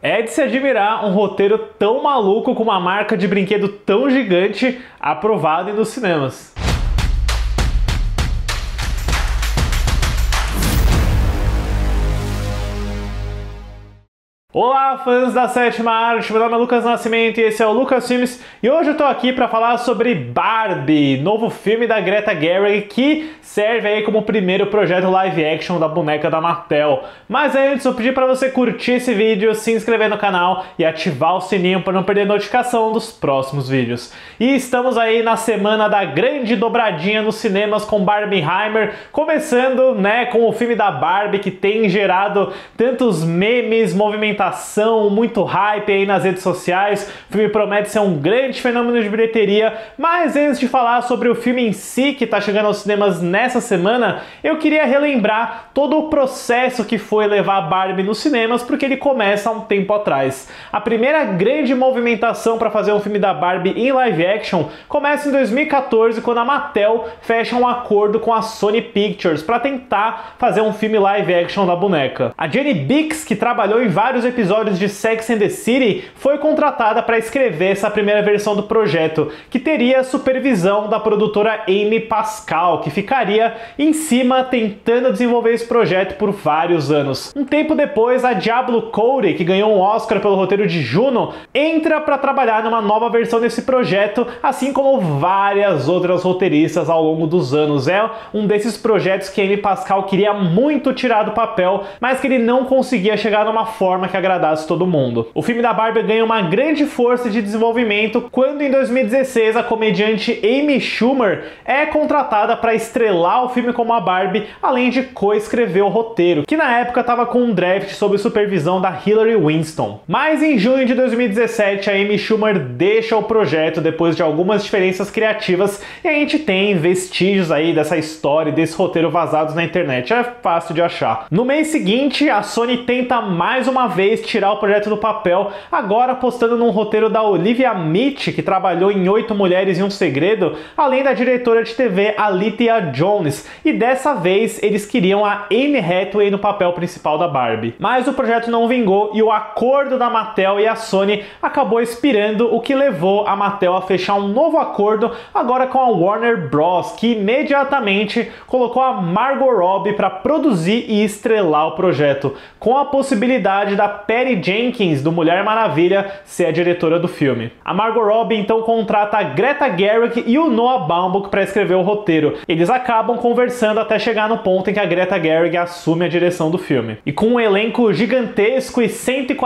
É de se admirar um roteiro tão maluco com uma marca de brinquedo tão gigante aprovado nos cinemas. Olá, fãs da Sétima Arte, meu nome é Lucas Nascimento e esse é o Lucas Filmes e hoje eu tô aqui para falar sobre Barbie, novo filme da Greta Gerwig que serve aí como o primeiro projeto live action da boneca da Mattel. Mas antes eu pedi para você curtir esse vídeo, se inscrever no canal e ativar o sininho para não perder notificação dos próximos vídeos. E estamos aí na semana da grande dobradinha nos cinemas com Barbenheimer, começando com o filme da Barbie que tem gerado tantos memes, movimentação, muito hype aí nas redes sociais. O filme promete ser um grande fenômeno de bilheteria, mas antes de falar sobre o filme em si que está chegando aos cinemas nessa semana, eu queria relembrar todo o processo que foi levar a Barbie nos cinemas, porque ele começa há um tempo atrás. A primeira grande movimentação para fazer um filme da Barbie em live action começa em 2014, quando a Mattel fecha um acordo com a Sony Pictures para tentar fazer um filme live action da boneca. A Jenny Bix, que trabalhou em vários episódios de Sex and the City, foi contratada para escrever essa primeira versão do projeto, que teria a supervisão da produtora Amy Pascal, que ficaria em cima tentando desenvolver esse projeto por vários anos. Um tempo depois, a Diablo Cody, que ganhou um Oscar pelo roteiro de Juno, entra para trabalhar numa nova versão desse projeto, assim como várias outras roteiristas ao longo dos anos. É um desses projetos que a Amy Pascal queria muito tirar do papel, mas que ele não conseguia chegar numa forma que agradasse todo mundo. O filme da Barbie ganha uma grande força de desenvolvimento quando em 2016 a comediante Amy Schumer é contratada para estrelar o filme como a Barbie, além de co-escrever o roteiro, que na época estava com um draft sob supervisão da Hillary Winston. Mas em junho de 2017 a Amy Schumer deixa o projeto depois de algumas diferenças criativas e a gente tem vestígios aí dessa história e desse roteiro vazados na internet. É fácil de achar. No mês seguinte, a Sony tenta mais uma vez tirar o projeto do papel, agora apostando num roteiro da Olivia Mitch, que trabalhou em 8 Mulheres e um Segredo, além da diretora de TV Alithia Jones, e dessa vez eles queriam a Anne Hathaway no papel principal da Barbie. Mas o projeto não vingou e o acordo da Mattel e a Sony acabou expirando, o que levou a Mattel a fechar um novo acordo agora com a Warner Bros, que imediatamente colocou a Margot Robbie para produzir e estrelar o projeto, com a possibilidade da Patty Jenkins, do Mulher Maravilha, ser a diretora do filme. A Margot Robbie então contrata a Greta Gerwig e o Noah Baumbach para escrever o roteiro. Eles acabam conversando até chegar no ponto em que a Greta Gerwig assume a direção do filme. E com um elenco gigantesco e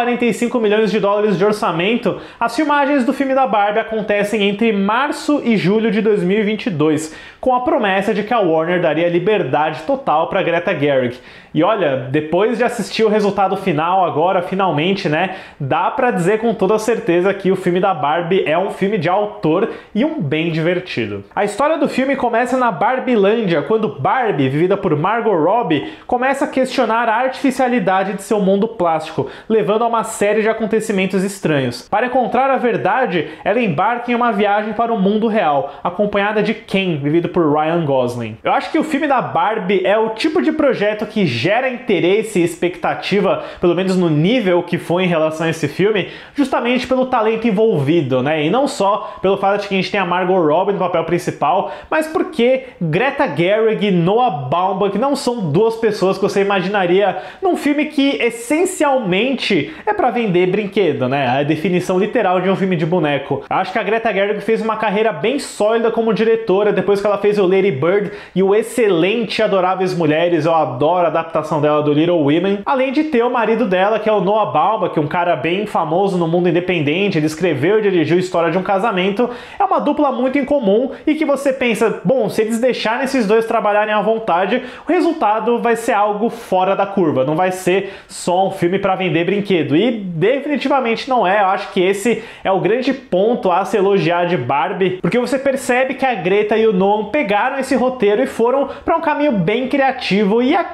145 milhões de dólares de orçamento, as filmagens do filme da Barbie acontecem entre março e julho de 2022, com a promessa de que a Warner daria liberdade total para Greta Gerwig. E olha, depois de assistir o resultado final agora, finalmente, dá pra dizer com toda certeza que o filme da Barbie é um filme de autor e um bem divertido. A história do filme começa na Barbilândia, quando Barbie, vivida por Margot Robbie, começa a questionar a artificialidade de seu mundo plástico, levando a uma série de acontecimentos estranhos. Para encontrar a verdade, ela embarca em uma viagem para o mundo real, acompanhada de Ken, vivido por Ryan Gosling. Eu acho que o filme da Barbie é o tipo de projeto que gera interesse e expectativa, pelo menos no nível que foi em relação a esse filme, justamente pelo talento envolvido, e não só pelo fato de que a gente tem a Margot Robbie no papel principal, mas porque Greta Gerwig e Noah Baumbach não são duas pessoas que você imaginaria num filme que essencialmente é para vender brinquedo, a definição literal de um filme de boneco. Acho que a Greta Gerwig fez uma carreira bem sólida como diretora depois que ela fez o Lady Bird e o excelente Adoráveis Mulheres. Eu adoro a adaptação dela do Little Women, além de ter o marido dela, que é o Noah Baumbach, um cara bem famoso no mundo independente. Ele escreveu e dirigiu História de um Casamento. É uma dupla muito incomum e que você pensa, bom, se eles deixarem esses dois trabalharem à vontade, o resultado vai ser algo fora da curva, não vai ser só um filme para vender brinquedo, e definitivamente não é. Eu acho que esse é o grande ponto a se elogiar de Barbie, porque você percebe que a Greta e o Noah pegaram esse roteiro e foram para um caminho bem criativo, e aquele que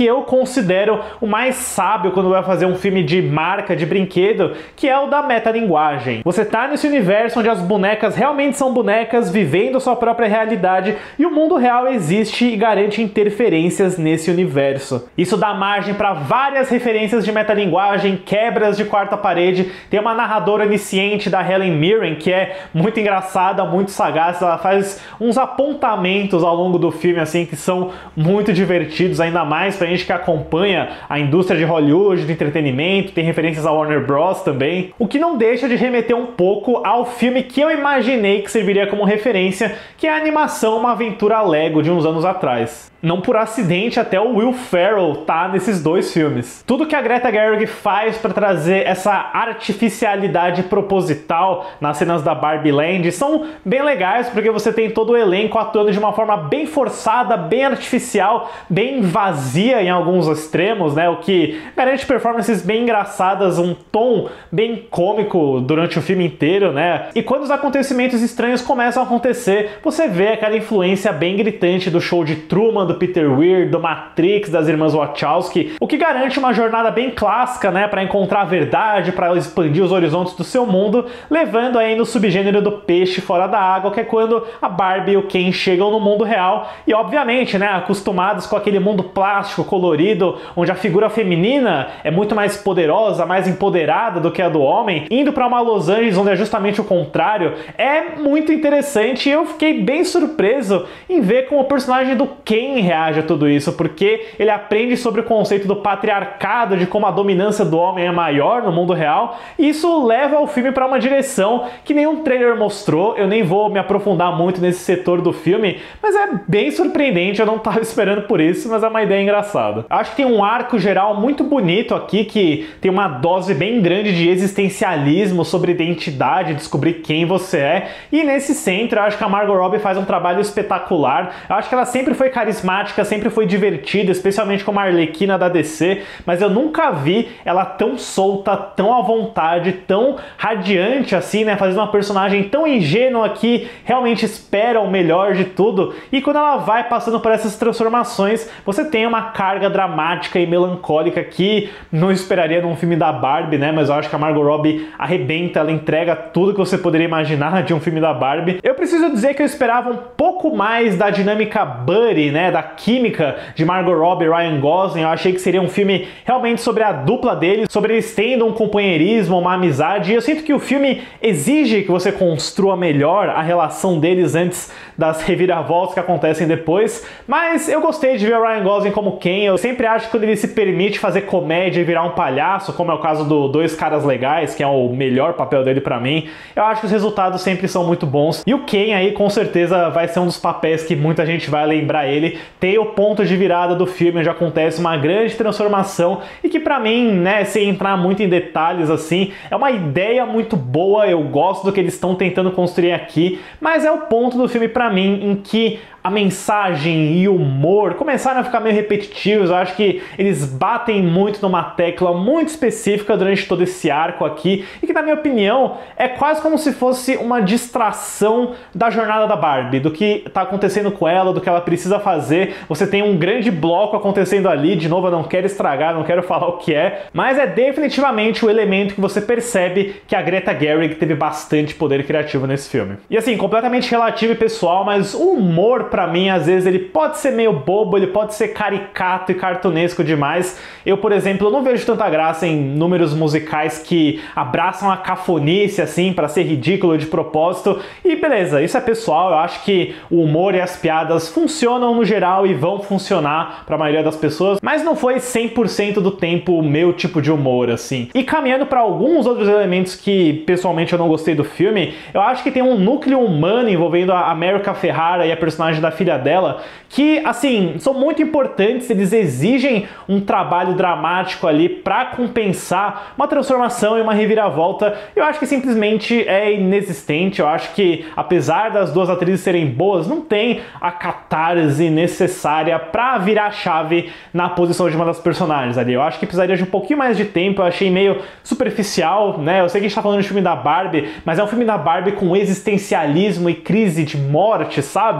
eu considero o mais sábio quando vai fazer um filme de marca, de brinquedo, que é o da metalinguagem. Você tá nesse universo onde as bonecas realmente são bonecas, vivendo sua própria realidade, e o mundo real existe e garante interferências nesse universo. Isso dá margem para várias referências de metalinguagem, quebras de quarta parede. Tem uma narradora onisciente da Helen Mirren que é muito engraçada, muito sagaz, ela faz uns apontamentos ao longo do filme assim que são muito divertidos, ainda mais pra gente que acompanha a indústria de Hollywood, do entretenimento, tem referências a Warner Bros também, o que não deixa de remeter um pouco ao filme que eu imaginei que serviria como referência, que é a animação Uma Aventura Lego de uns anos atrás. Não por acidente, até o Will Ferrell tá nesses dois filmes. Tudo que a Greta Gerwig faz para trazer essa artificialidade proposital nas cenas da Barbie Land são bem legais, porque você tem todo o elenco atuando de uma forma bem forçada, bem artificial, bem vazia em alguns extremos, né? O que garante performances bem engraçadas, um tom bem cômico durante o filme inteiro, né? E quando os acontecimentos estranhos começam a acontecer, você vê aquela influência bem gritante do Show de Truman, do Peter Weir, do Matrix, das irmãs Wachowski, o que garante uma jornada bem clássica, né, para encontrar a verdade, para expandir os horizontes do seu mundo, levando aí no subgênero do peixe fora da água, que é quando a Barbie e o Ken chegam no mundo real e, obviamente, né, acostumados com aquele mundo plástico, colorido, onde a figura feminina é muito mais poderosa, mais empoderada do que a do homem, indo para uma Los Angeles onde é justamente o contrário, é muito interessante e eu fiquei bem surpreso em ver como o personagem do Ken reage a tudo isso, porque ele aprende sobre o conceito do patriarcado, de como a dominância do homem é maior no mundo real, e isso leva o filme para uma direção que nenhum trailer mostrou. Eu nem vou me aprofundar muito nesse setor do filme, mas é bem surpreendente, eu não estava esperando por isso, mas é uma ideia engraçada. Acho que tem um arco geral muito bonito aqui, que tem uma dose bem grande de existencialismo sobre identidade, descobrir quem você é, e nesse centro eu acho que a Margot Robbie faz um trabalho espetacular. Eu acho que ela sempre foi carismática, sempre foi divertida, especialmente como a Arlequina da DC, mas eu nunca vi ela tão solta, tão à vontade, tão radiante assim, né, fazendo uma personagem tão ingênua que realmente espera o melhor de tudo, e quando ela vai passando por essas transformações, você tem uma carga dramática e melancólica que não esperaria num filme da Barbie, né, mas eu acho que a Margot Robbie arrebenta, ela entrega tudo que você poderia imaginar de um filme da Barbie. Eu preciso dizer que eu esperava um pouco mais da dinâmica buddy, né, da química de Margot Robbie e Ryan Gosling. Eu achei que seria um filme realmente sobre a dupla deles, sobre eles tendo um companheirismo, uma amizade, e eu sinto que o filme exige que você construa melhor a relação deles antes das reviravoltas que acontecem depois, mas eu gostei de ver o Ryan Gosling como Ken. Eu sempre acho que quando ele se permite fazer comédia e virar um palhaço, como é o caso do Dois Caras Legais, que é o melhor papel dele pra mim, eu acho que os resultados sempre são muito bons, e o Ken aí com certeza vai ser um dos papéis que muita gente vai lembrar ele. Tem o ponto de virada do filme, onde acontece uma grande transformação e que pra mim, né, sem entrar muito em detalhes assim, é uma ideia muito boa, eu gosto do que eles estão tentando construir aqui, mas é o ponto do filme pra mim em que a mensagem e o humor começaram a ficar meio repetitivos. Eu acho que eles batem muito numa tecla muito específica durante todo esse arco aqui, e que na minha opinião é quase como se fosse uma distração da jornada da Barbie, do que tá acontecendo com ela, do que ela precisa fazer. Você tem um grande bloco acontecendo ali, de novo eu não quero estragar, não quero falar o que é, mas é definitivamente o elemento que você percebe que a Greta Gerwig teve bastante poder criativo nesse filme. E assim, completamente relativo e pessoal, mas o humor pra mim, às vezes, ele pode ser meio bobo, ele pode ser caricato e cartunesco demais. Eu, por exemplo, não vejo tanta graça em números musicais que abraçam a cafonice, assim, pra ser ridículo de propósito. E beleza, isso é pessoal, eu acho que o humor e as piadas funcionam no geral e vão funcionar pra maioria das pessoas, mas não foi 100% do tempo o meu tipo de humor, assim. E caminhando pra alguns outros elementos que, pessoalmente, eu não gostei do filme, eu acho que tem um núcleo humano envolvendo a America Ferrara e a personagem da filha dela, que, assim, são muito importantes, eles exigem um trabalho dramático ali pra compensar uma transformação e uma reviravolta. Eu acho que simplesmente é inexistente. Eu acho que, apesar das duas atrizes serem boas, não tem a catarse necessária pra virar a chave na posição de uma das personagens ali. Eu acho que precisaria de um pouquinho mais de tempo, eu achei meio superficial, né? Eu sei que a gente tá falando de filme da Barbie, mas é um filme da Barbie com existencialismo e crise de morte, sabe? E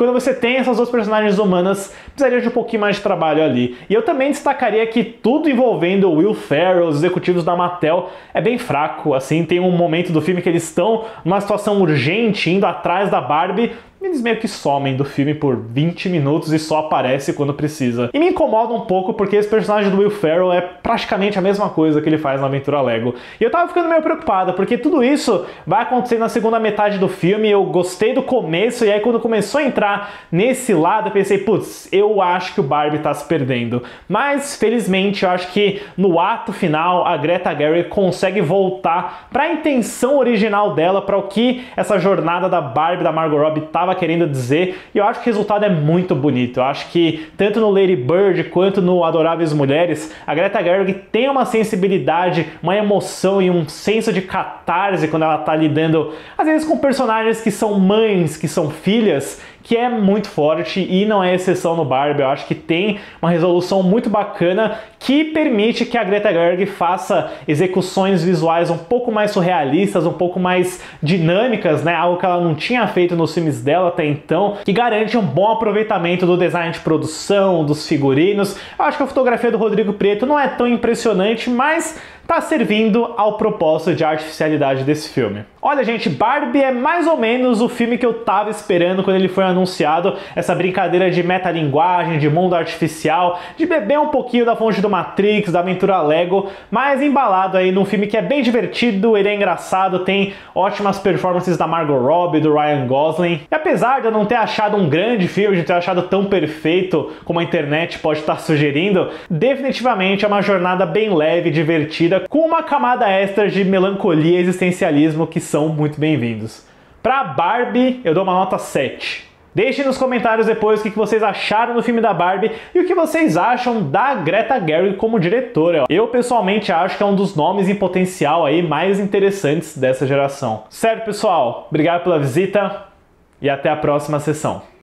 quando você tem essas duas personagens humanas, precisaria de um pouquinho mais de trabalho ali. E eu também destacaria que tudo envolvendo o Will Ferrell, os executivos da Mattel, é bem fraco. Assim, tem um momento do filme que eles estão numa situação urgente, indo atrás da Barbie, eles meio que somem do filme por 20 minutos e só aparece quando precisa. E me incomoda um pouco porque esse personagem do Will Ferrell é praticamente a mesma coisa que ele faz na Aventura Lego. E eu tava ficando meio preocupado, porque tudo isso vai acontecer na segunda metade do filme. Eu gostei do começo, e aí quando começou a entrar nesse lado, eu pensei, putz, eu acho que o Barbie tá se perdendo. Mas, felizmente, eu acho que no ato final, a Greta Gerwig consegue voltar pra intenção original dela, para o que essa jornada da Barbie, da Margot Robbie, tava querendo dizer, e eu acho que o resultado é muito bonito. Eu acho que tanto no Lady Bird quanto no Adoráveis Mulheres, a Greta Gerwig tem uma sensibilidade, uma emoção e um senso de catarse quando ela tá lidando, às vezes, com personagens que são mães, que são filhas, que é muito forte, e não é exceção no Barbie. Eu acho que tem uma resolução muito bacana que permite que a Greta Gerwig faça execuções visuais um pouco mais surrealistas, um pouco mais dinâmicas, né? Algo que ela não tinha feito nos filmes dela até então, que garante um bom aproveitamento do design de produção, dos figurinos. Eu acho que a fotografia do Rodrigo Prieto não é tão impressionante, mas tá servindo ao propósito de artificialidade desse filme. Olha, gente, Barbie é mais ou menos o filme que eu tava esperando quando ele foi anunciado. Essa brincadeira de metalinguagem, de mundo artificial, de beber um pouquinho da fonte do Matrix, da Aventura Lego, mas embalado aí num filme que é bem divertido, ele é engraçado, tem ótimas performances da Margot Robbie, do Ryan Gosling. E apesar de eu não ter achado um grande filme, de ter achado tão perfeito como a internet pode estar sugerindo, definitivamente é uma jornada bem leve, divertida, com uma camada extra de melancolia e existencialismo que são muito bem-vindos. Pra Barbie, eu dou uma nota 7. Deixem nos comentários depois o que vocês acharam do filme da Barbie e o que vocês acham da Greta Gerwig como diretora. Eu pessoalmente acho que é um dos nomes em potencial aí mais interessantes dessa geração. Certo, pessoal? Obrigado pela visita e até a próxima sessão.